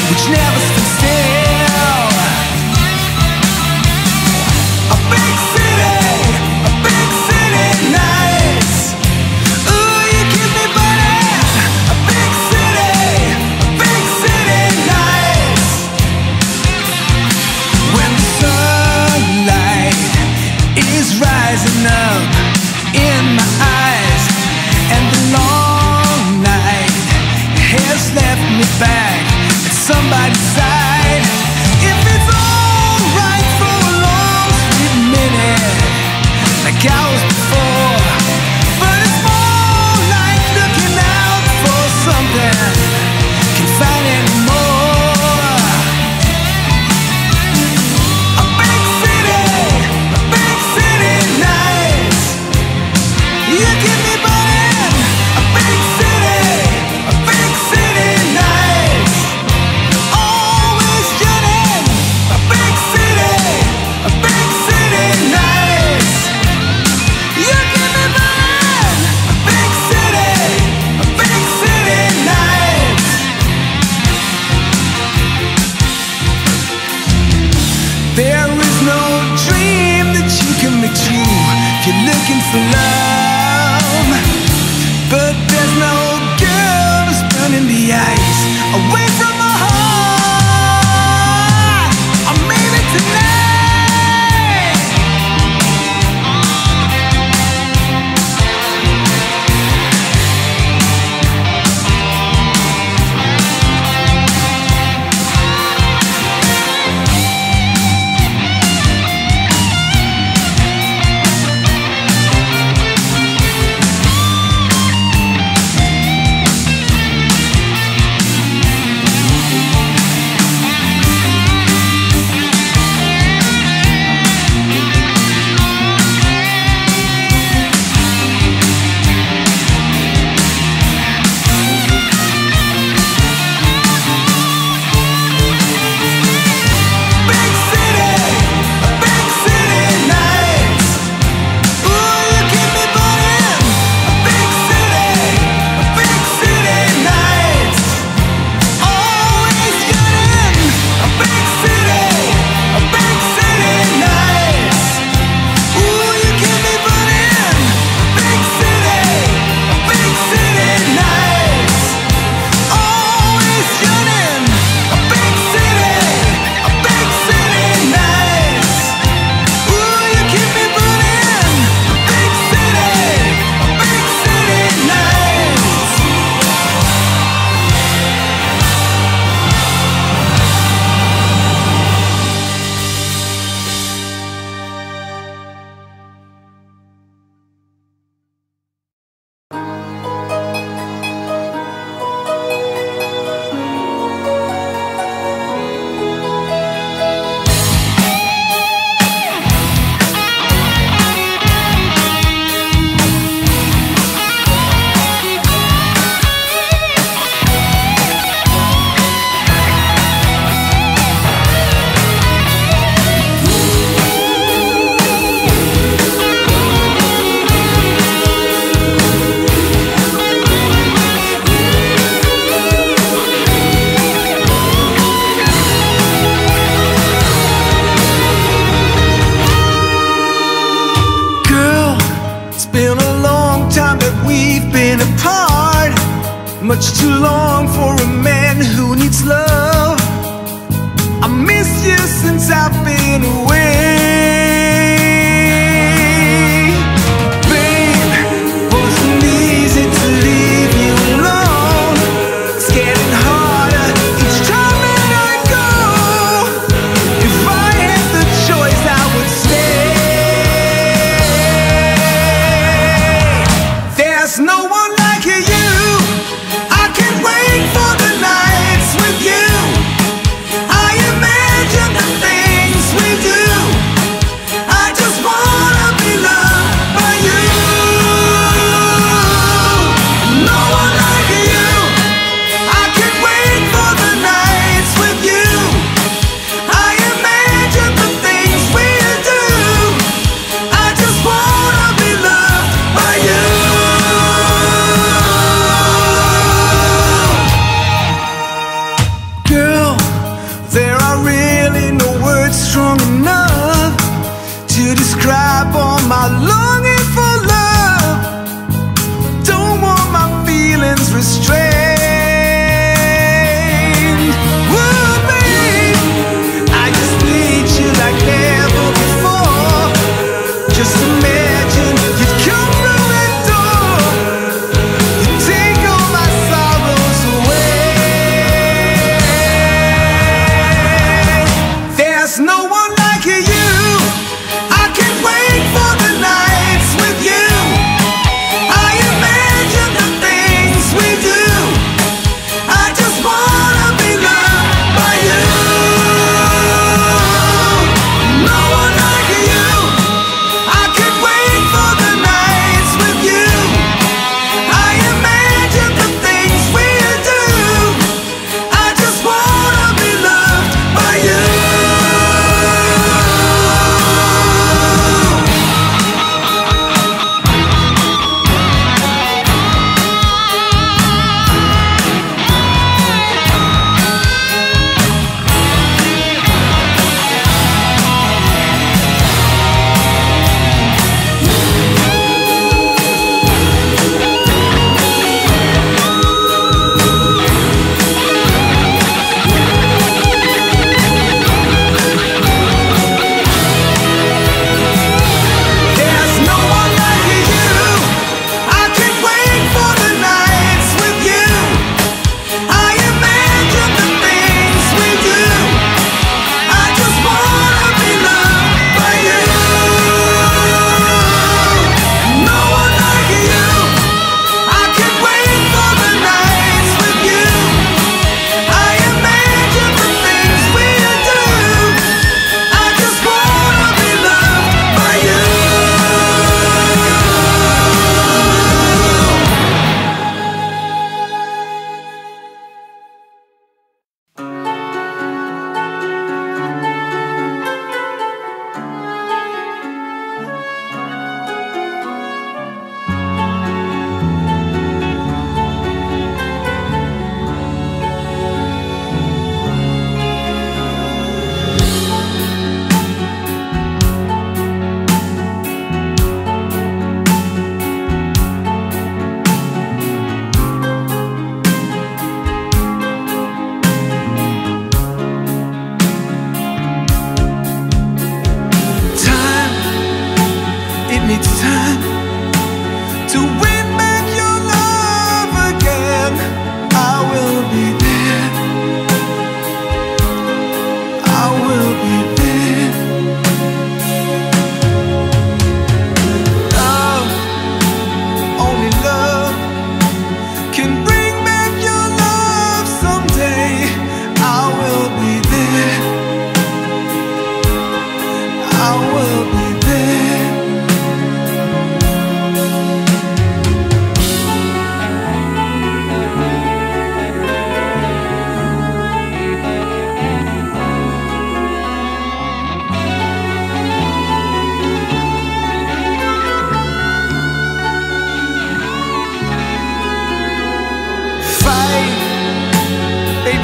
which never stood still. A big city nights. Ooh, you keep me burning. A big city nights. When the sunlight is rising up in my eyes, and the long night has left me back at somebody's side. If it's alright for a long sweet minute, like I was before, but it's more like looking out for something can't find anymore. A big city nights. You keep me burning. A big city nights. Always yearning. A big city nights. You keep me burning. A big city nights. There is no dream that you can make true if you're looking for love. But there's no girl that's burning the ice away from my heart. I mean it tonight. Much too long for a man who needs love. I miss you since I've been away. Babe, wasn't easy to leave you alone. It's getting harder each time that I go. If I had the choice, I would stay. There's no one like you. For the nights with you, I imagine the things we do.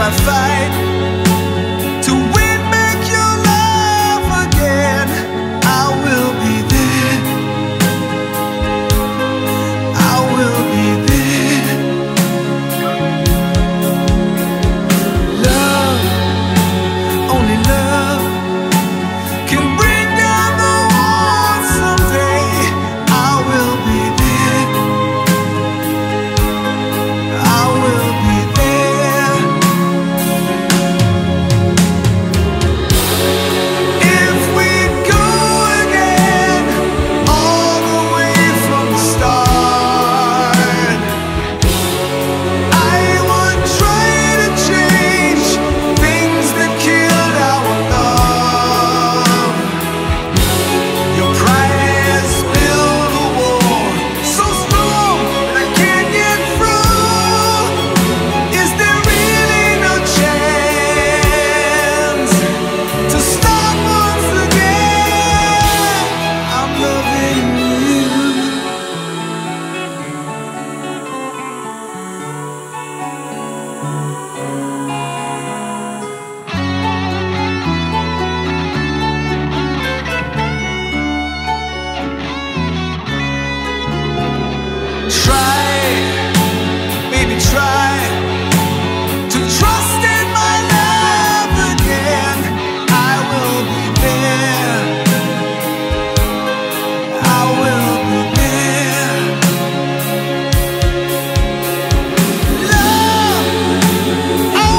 I fight to win back your love again. I will be there. I will be there. Love, only love can bring down the walls someday. I will be there. I will be there. If we go again, all the way from the start, I would try to change things that killed our love. Your pride has built a wall so strong that I can't get through. Is there really no chance to start once again? I'm loving you. Try, baby, try to trust in my love again. I will be there. I will be there. Love, I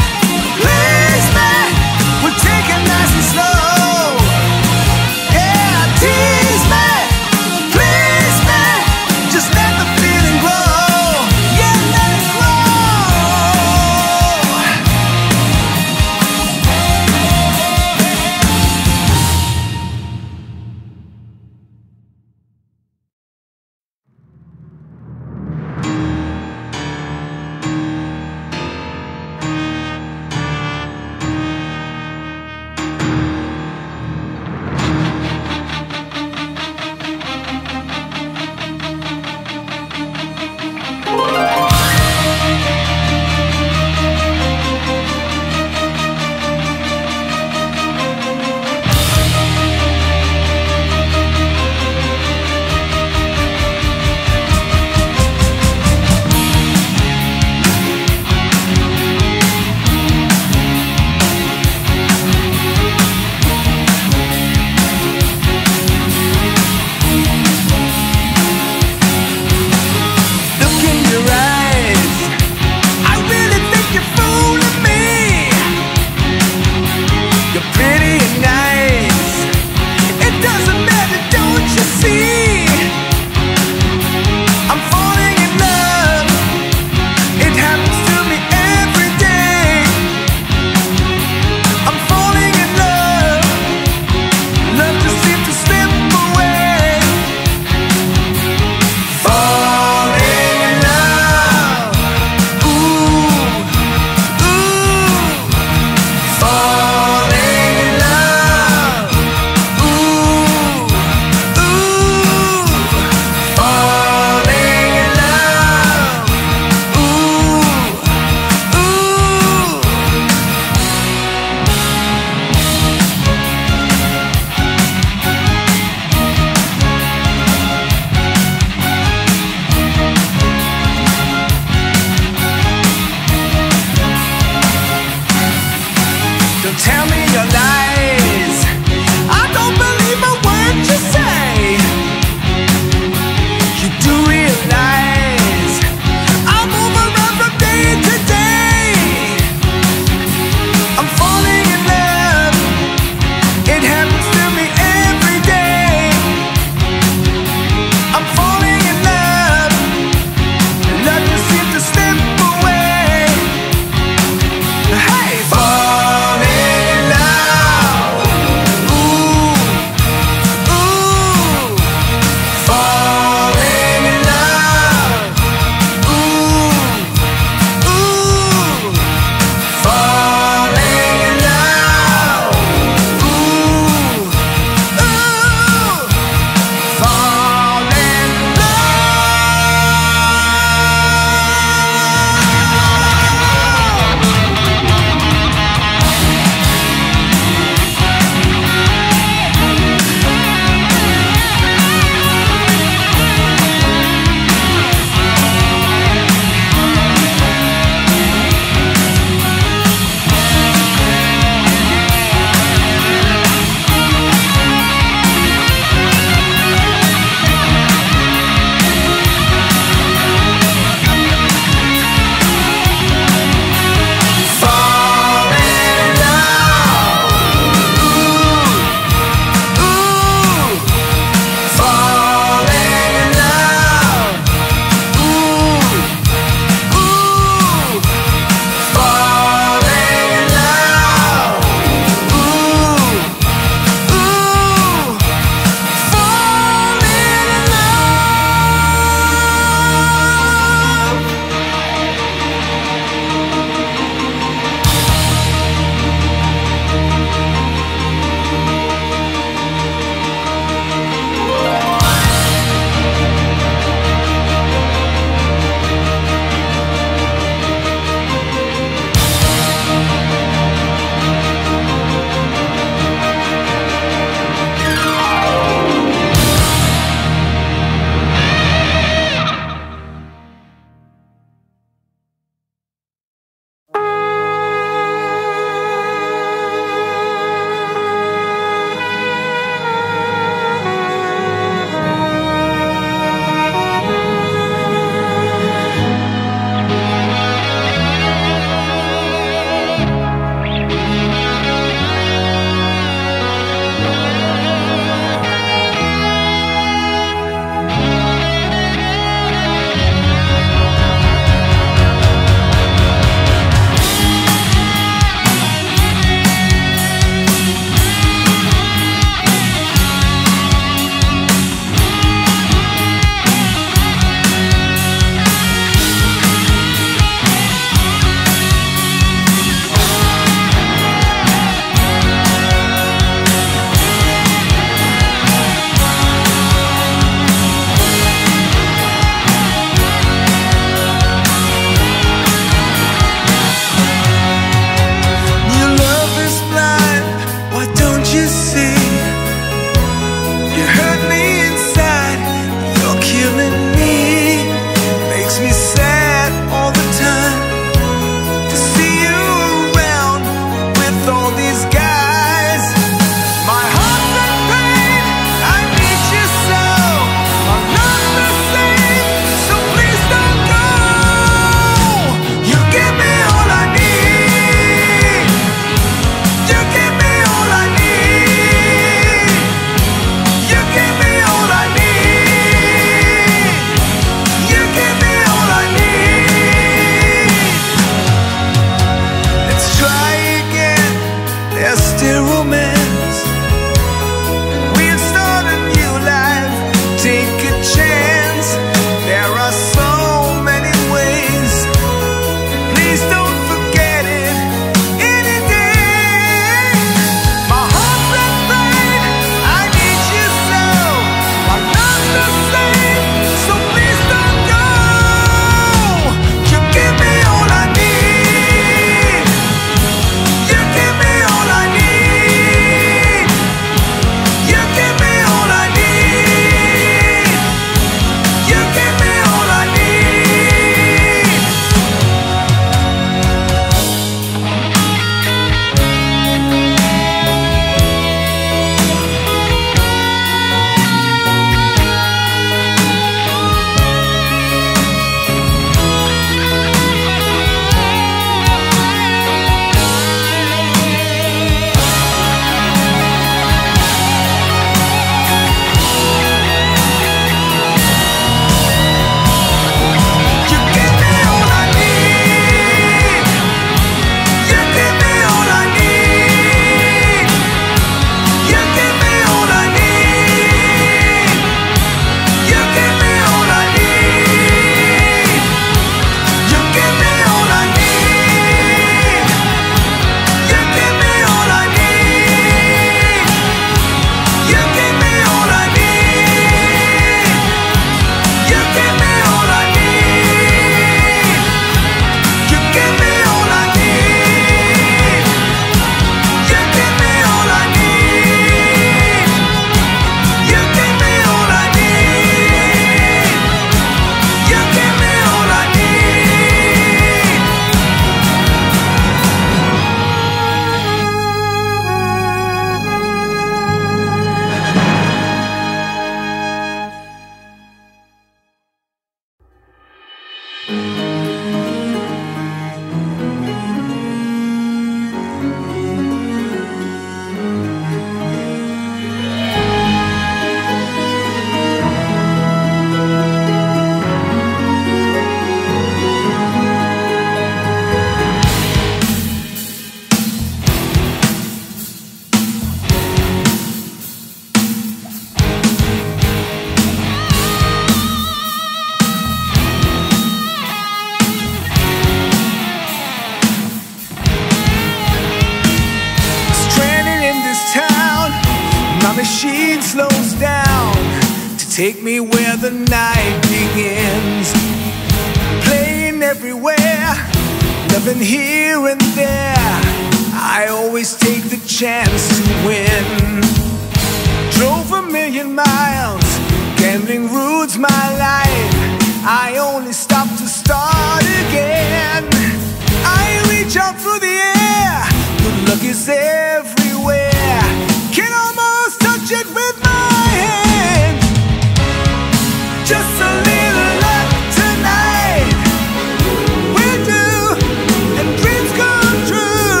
beat slows down to take me where the night begins. Playing everywhere, loving here and there, I always take the chance to win. Drove 1,000,000 miles, gambling rules my life, I only stop to start again. I reach out through the air, good luck is everywhere, can almost touch it with my hand. Just a little luck tonight will do, and dreams come true.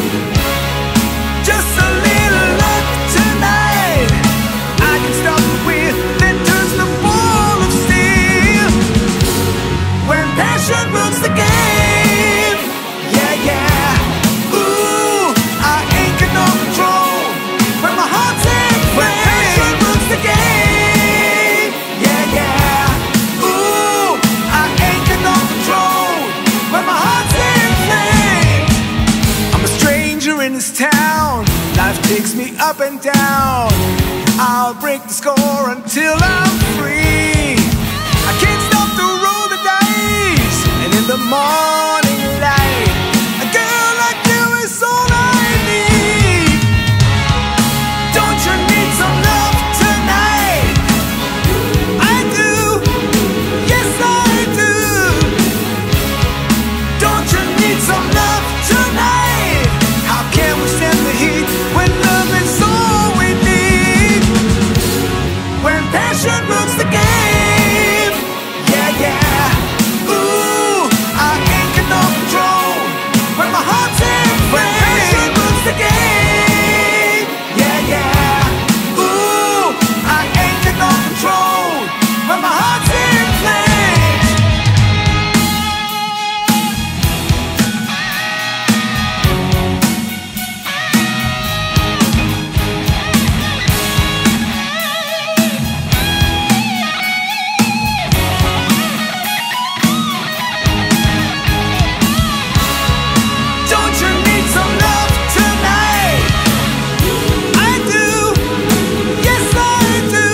Just a little luck tonight, I can stop the wind that turns the ball of steel. When passion rules the game, yeah, yeah. Ooh, I ain't got no control when my heart's in flames. When passion rules the game, yeah, yeah. Ooh, I ain't got no control when my heart's in flames. I'm a stranger in this town, life takes me up and down. I'll break the score until I'm free. I can't stop to roll the dice, and in the morning light, a girl like you is all I need. Don't you need some love tonight? I do, yes I do. Don't you need some love tonight? How can we stand the heat when love is all we need? When passion rules the game, yeah, yeah. Ooh, I ain't got no control when my heart's in flames. When passion rules the game, yeah, yeah. Ooh, I ain't got no control when my heart's in flames. Don't you need some love tonight? I do, yes I do.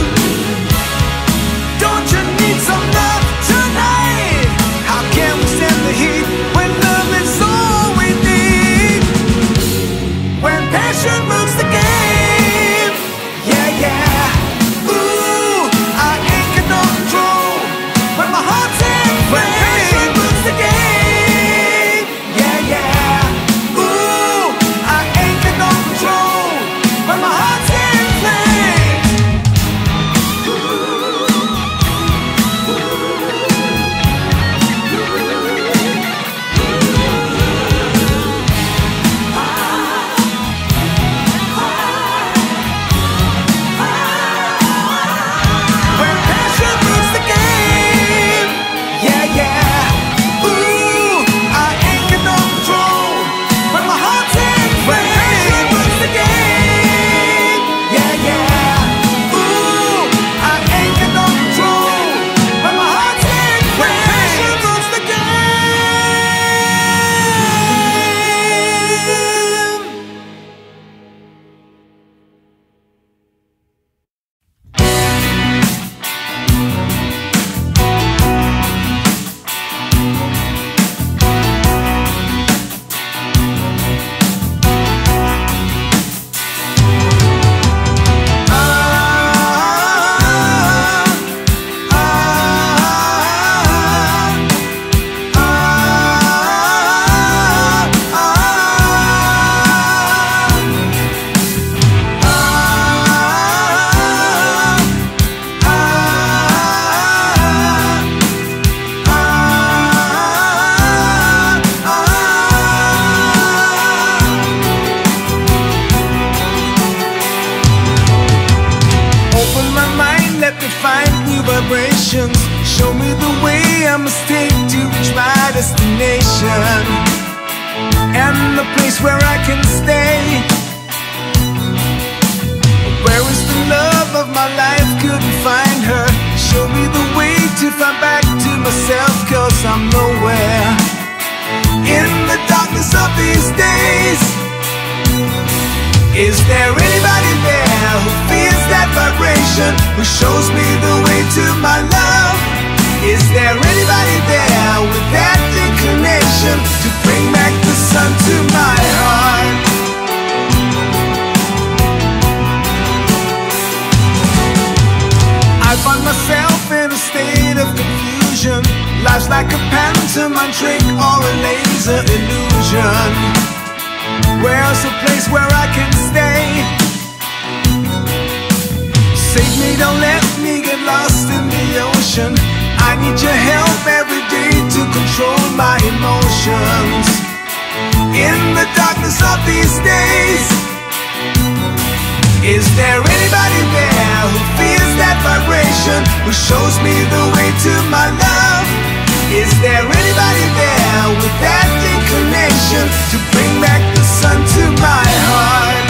Don't you need some love tonight? How can we stand the heat when love is all we need? When passion moves the game, yeah, yeah. Ooh, I ain't got no control when my heart's in flames. When passion moves the game, yeah, yeah. Ooh, I ain't got no control when my heart's in flames. When passion moves the game, yeah, yeah. Ooh, I ain't got no control when my heart's in flames. When passion moves the game, yeah, yeah. Ooh, I ain't got no control when my heart's in flames. When passion moves the game. Open my mind, let me find new vibrations. Show me the way I must take to reach my destination, and the place where I can stay. Where is the love of my life? Couldn't find her. Show me the way to find back to myself, 'cause I'm nowhere in the darkness of these days. Is there anybody there who feels that vibration, who shows me the way to my love? Is there anybody there with that inclination to bring back the sun to my heart? I find myself in a state of confusion. Life's like a pantomime trick or a laser illusion. Where's a place where I can stay? Save me, don't let me get lost in the ocean. I need your help every day to control my emotions. In the darkness of these days, is there anybody there who feels that vibration, who shows me the way to my love? Is there anybody there with that inclination to bring back the sun to my heart?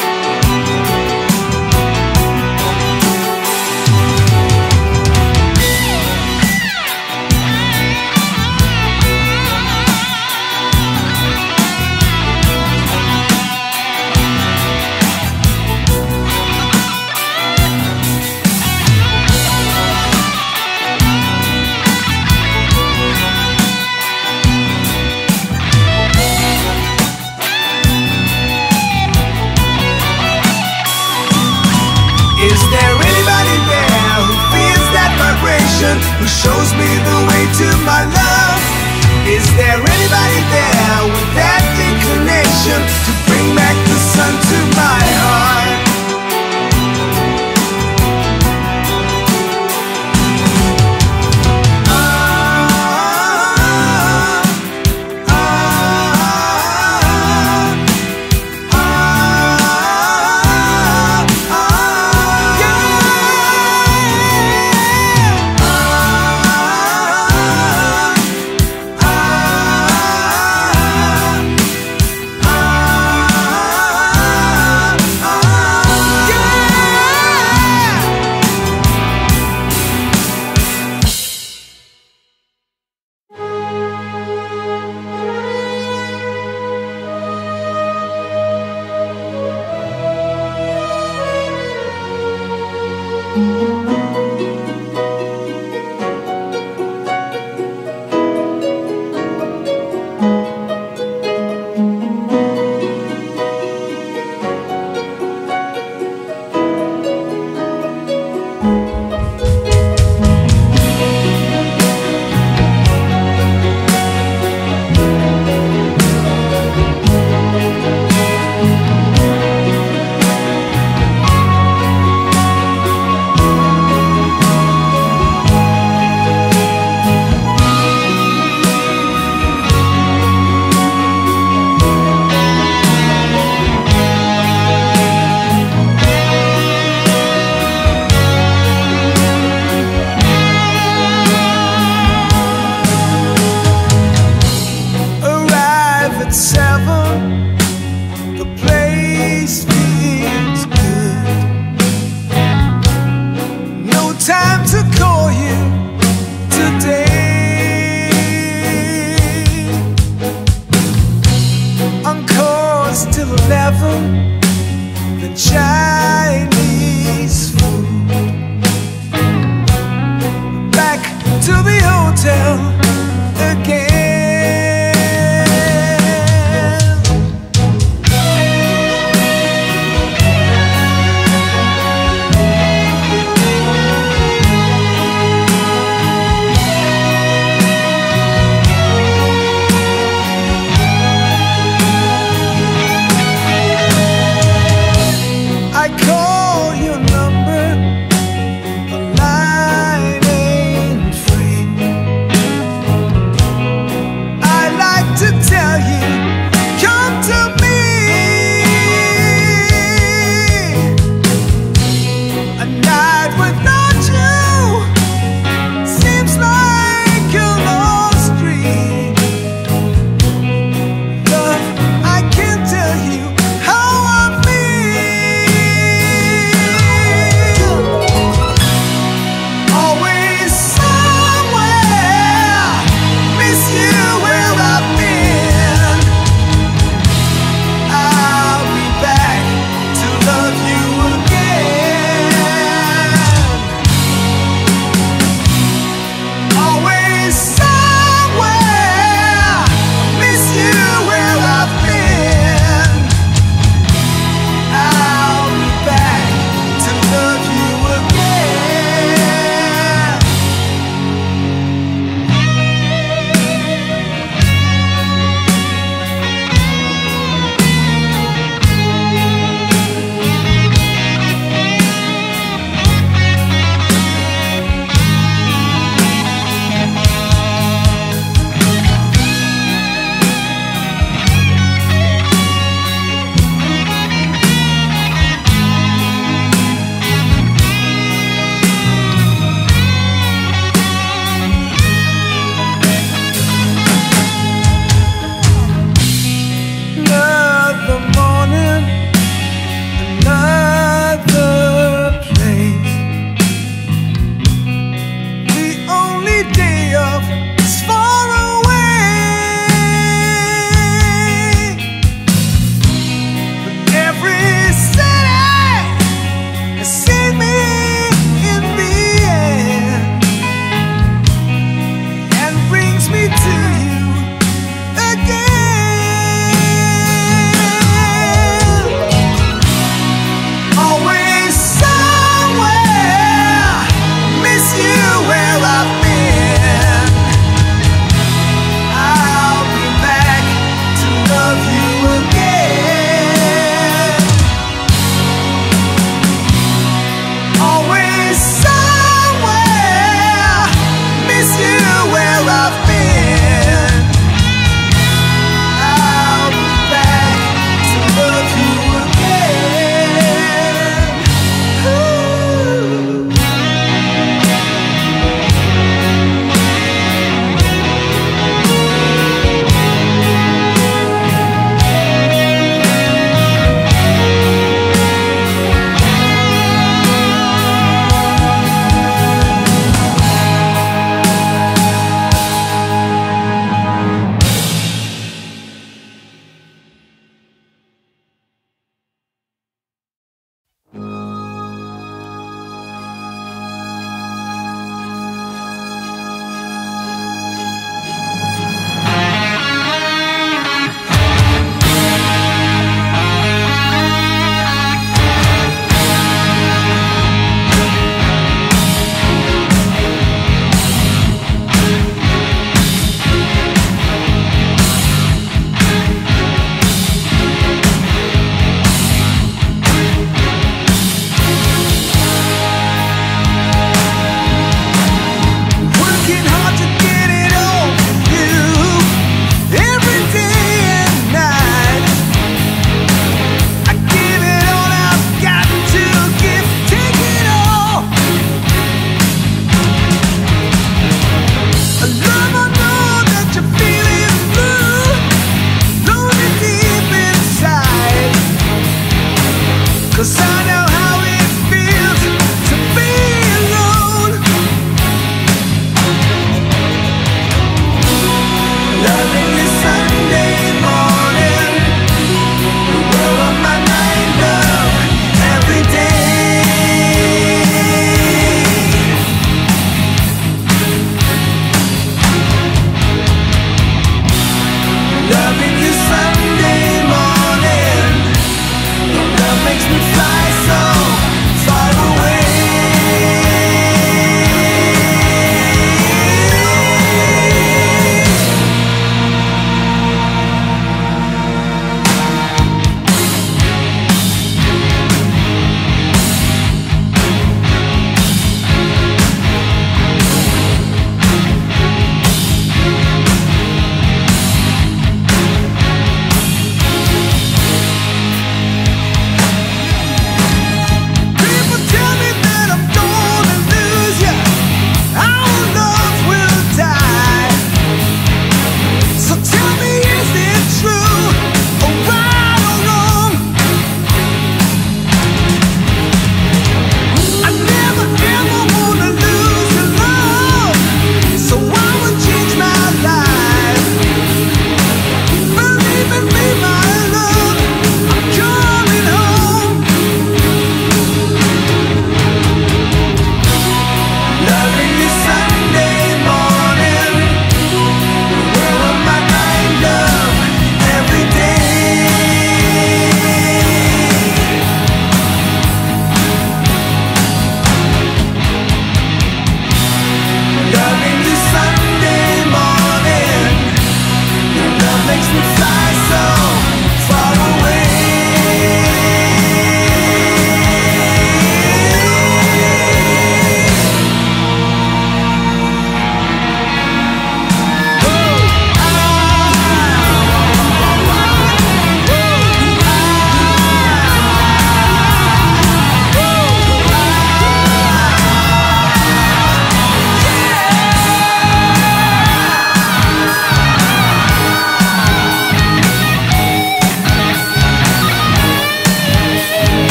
Is there anybody there who feels that vibration, who shows me the way to my love? Is there anybody there with that inclination to bring back the sun to my heart?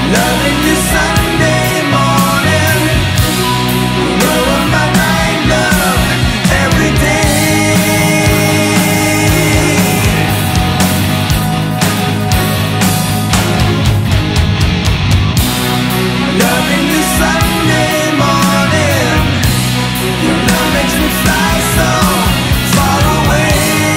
Loving you Sunday morning, ruin my night, love, every day. Loving you Sunday morning, your love makes me fly so far away.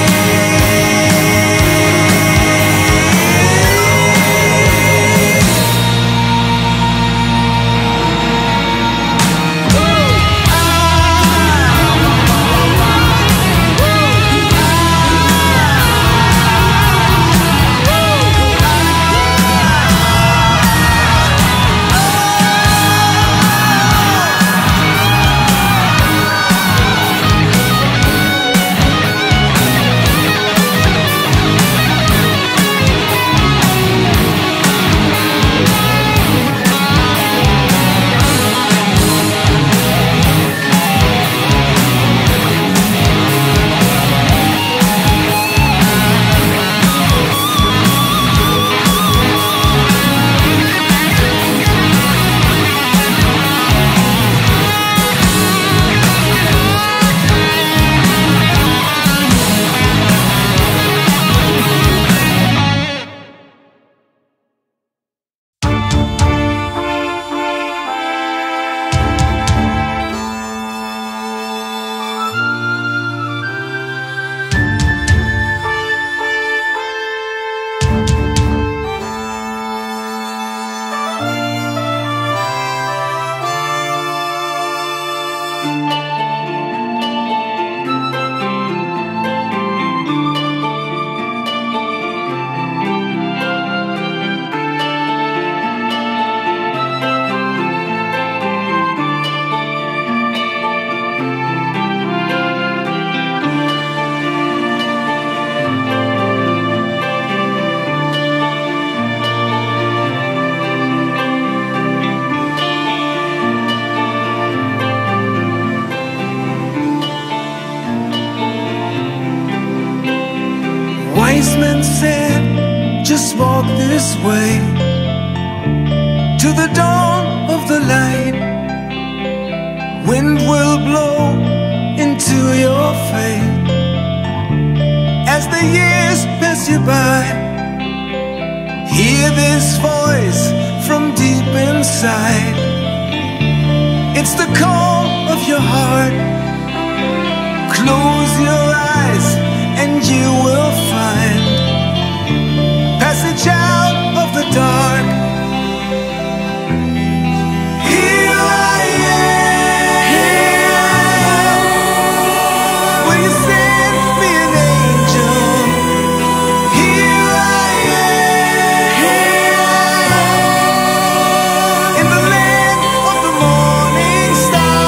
Wise men said, just walk this way to the dawn of the light. Wind will blow into your fate as the years pass you by. Hear this voice from deep inside. It's the call of your heart. Close your eyes and you will find passage out of the dark. Here I am. Will you send me an angel? Here I am, in the land of the morning star.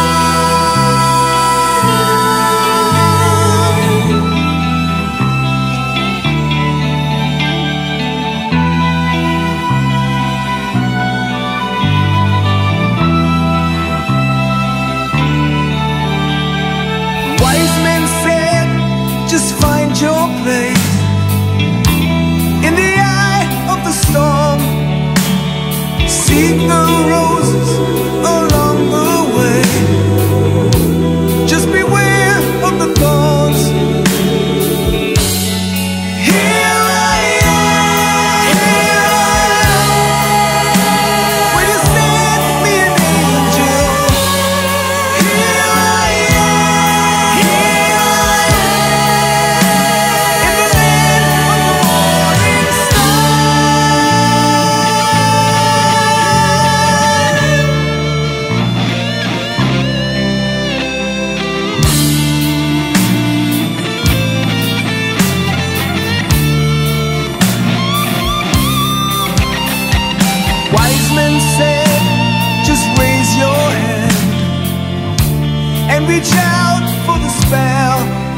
Just find your place in the eye of the storm. Seek the roses along the way. Just beware of the thorns. Here I am. Will you send me an angel? Here I am. In the land of the morning Wise men said, just raise your hand and reach out for the spell.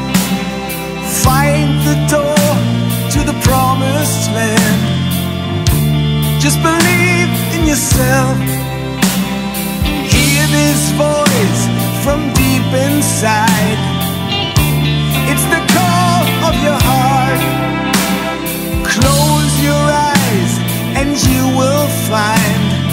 Find the door to the promised land. Just believe in yourself. Hear this voice from deep inside. It's the call of your heart. Close your eyes and you will find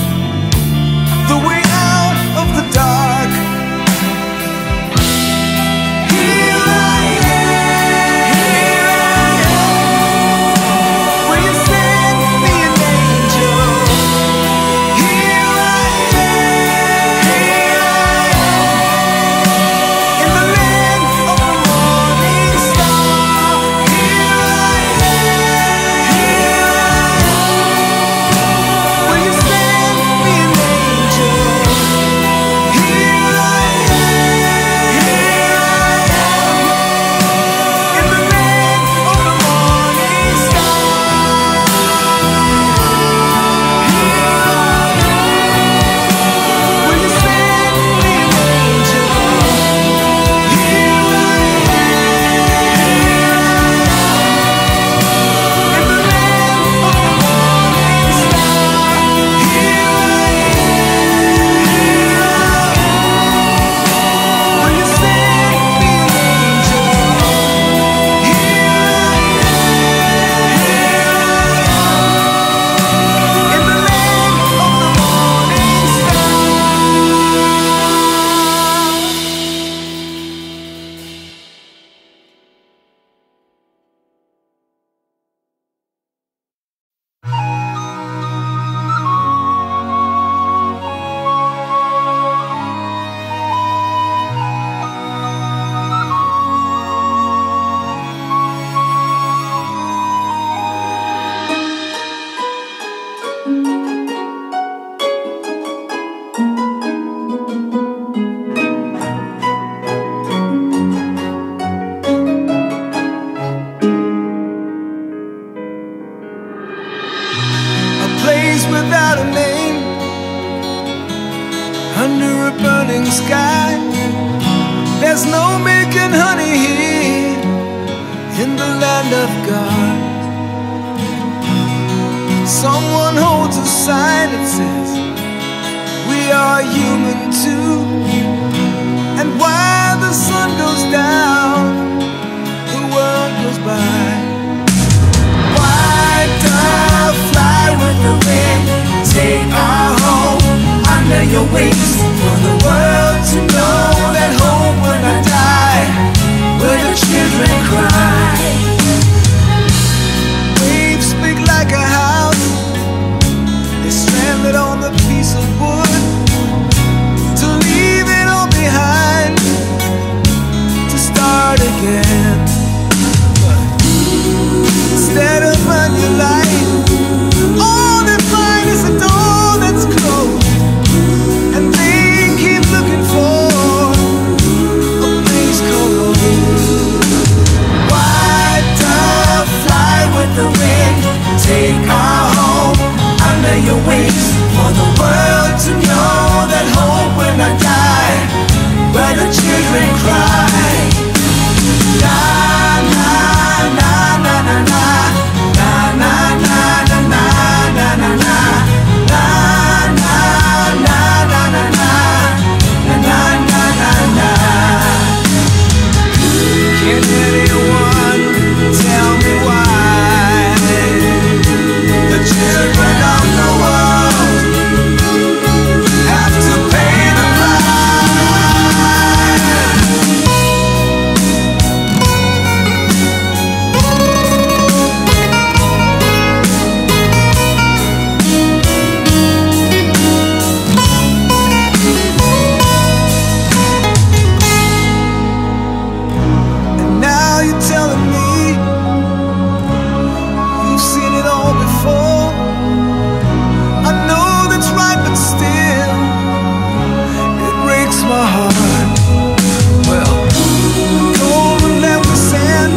sky. There's no making honey here in the land of God. Someone holds a sign that says we are human too. And while the sun goes down, the world goes by. White dove, fly with the wind, take our home under your wings, for the world to know that home will not die, where the children cry. Waves speak like a house, they stranded on the piece of wood, to leave it all behind, to start again. But instead of a new light, all they find is a door that's closed, and they keep looking for a place called home. White dove, fly with the wind, take our home under your wings, for the world to know that hope will not die, where the children cry. Na na na na na na, na na na na na na na na, na na na na na na, na na na. Can anyone tell me why the children of the world have to pay the And now you're telling me you've seen it all before. I know that's right, but still it breaks my heart. Well, cold and empty sand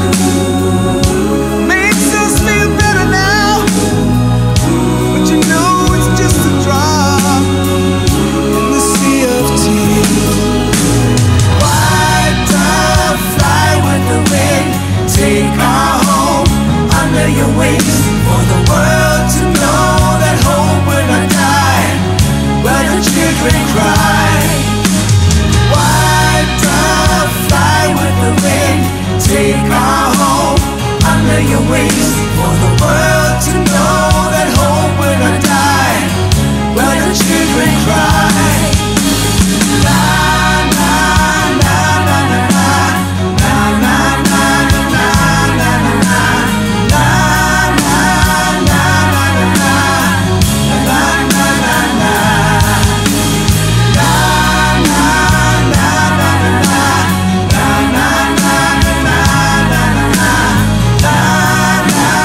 makes us feel better now, but you know it's just a drop in the sea of tears. White dove, fly with the wind, take our home under your wings, for the world to know that hope will not die, where the children cry. White dove, fly with the wind, take our home under your wings, for the world to know that hope will not die, where the children cry. Na na na na na na, na na na na na na na na, na na na na na na, na na na na. Na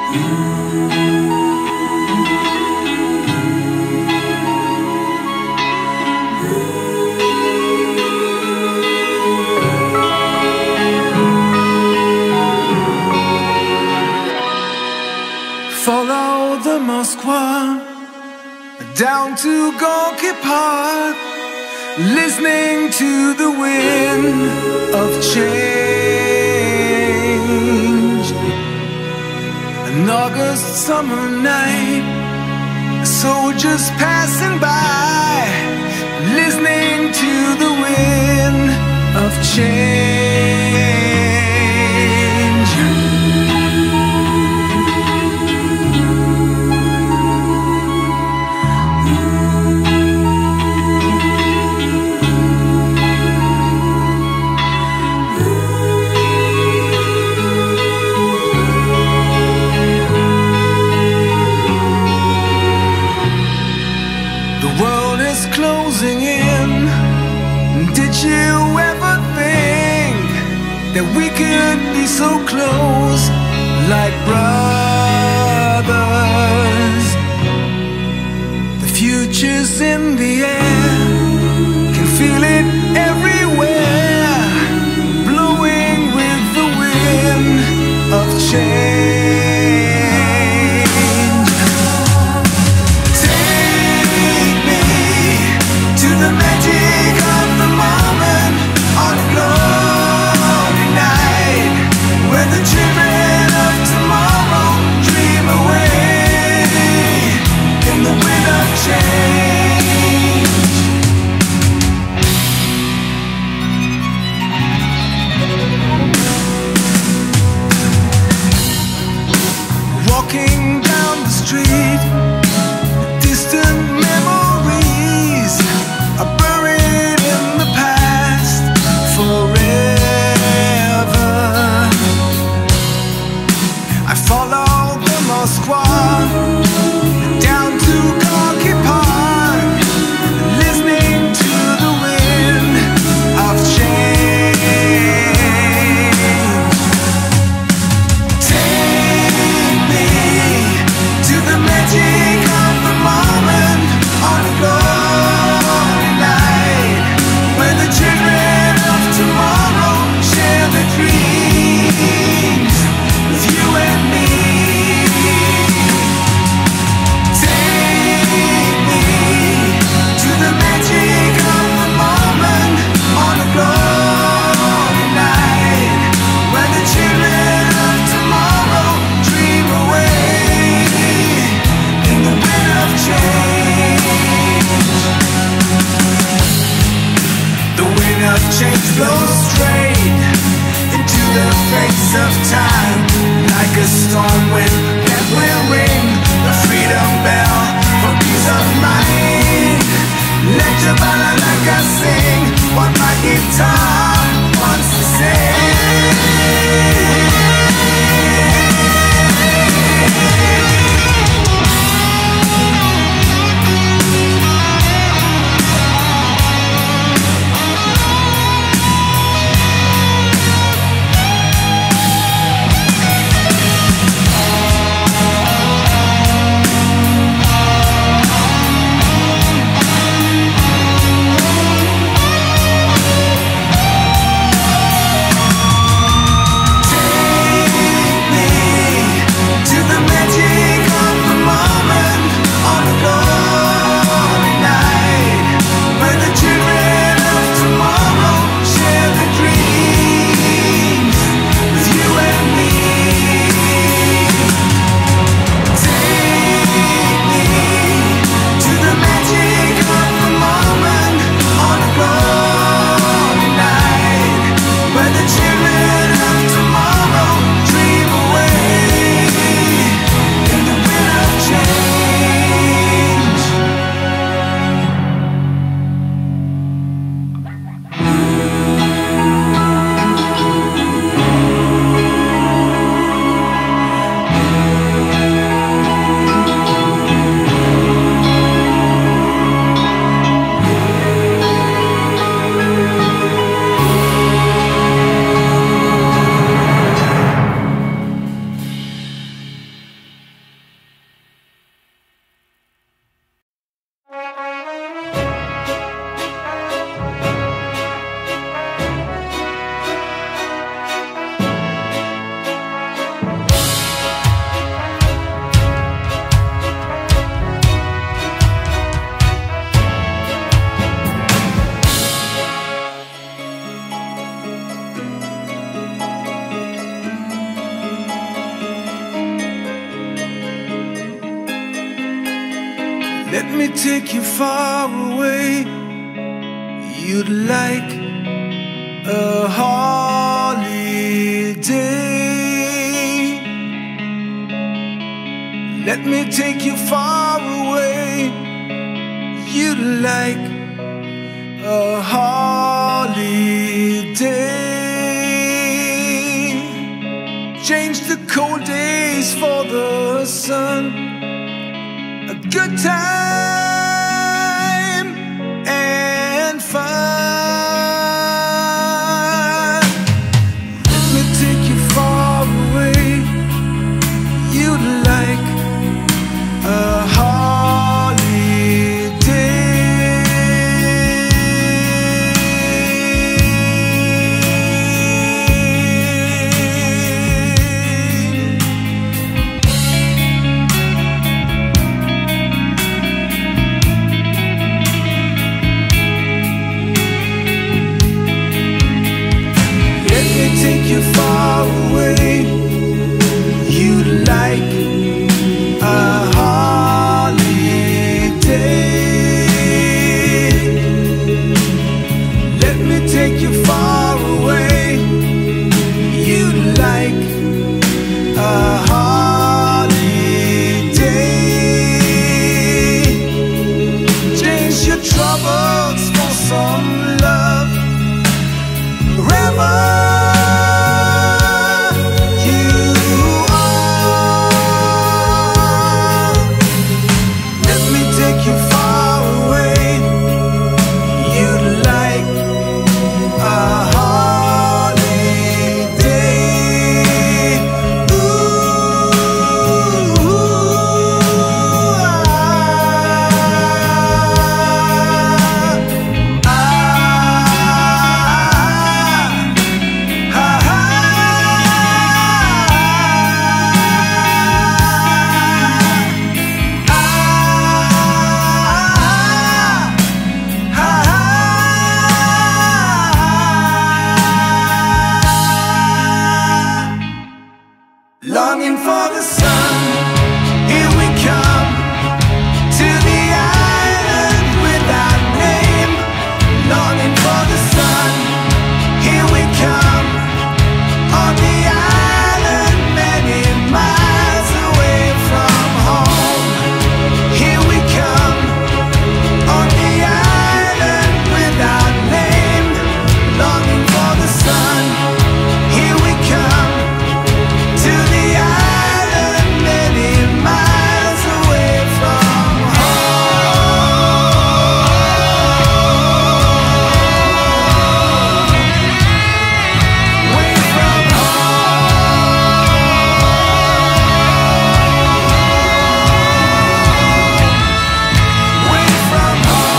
Follow the Moskva down to Gorky Park, listening to the wind of change. An August summer night, soldiers passing by, listening to the wind of change. Closing in. Did you ever think that we could be so close, like brothers? The future's in the air, can feel it everywhere, blowing with the wind of change. The magic of the moment on a glory night, where the children of tomorrow dream away in the wind of change. Walking down the street, distant memories are buried in the past forever. I follow the Moskva down to Gorky Park, listening to the wind of change. Take me to the magic of the moment on a glory night, where the children of tomorrow share their dreams with you and me. Let me take you far away. You'd like a holiday. Let me take you far away. You'd like a holiday. Change the cold days for the sun. A good time and fun. Let me take you far away. You'd like a take you far away. You'd like a holiday. Let me take you far away. You'd like a holiday. Change your troubles for some love. Forever longing for the sun, here we come to the island without name. Longing for the sun, here we come on the island many miles away from home. Here we come on the island without name. Longing for the sun, here we come to the island many miles away from home. Away from home. Away from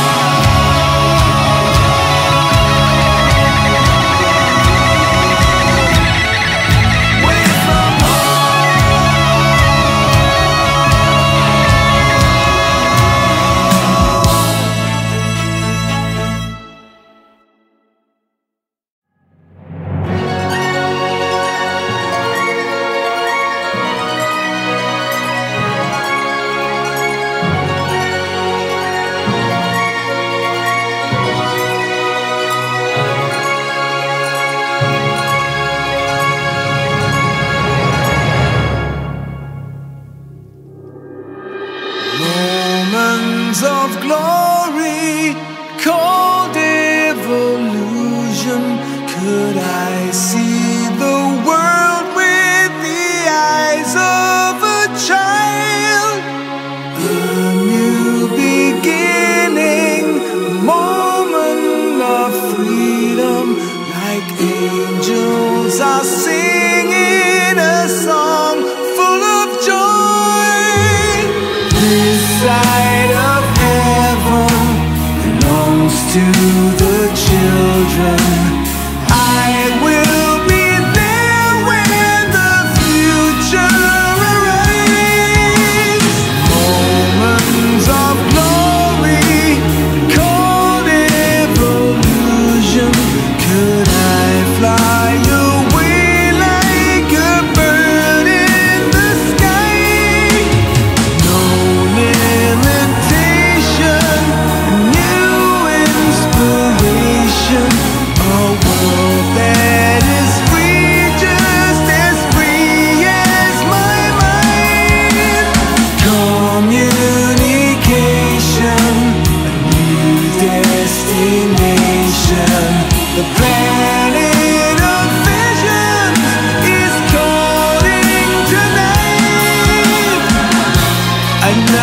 moments of glory, cold evolution. Could I see the world with the eyes of a child? A new beginning, moment of freedom, like angels are singing a song full of joy. This side of heaven belongs to the children. I will be there when the future arrives. Moments of glory, cold evolution. Could I fly away like a bird in the sky? No limitation.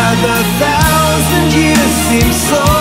the 1,000 years seem so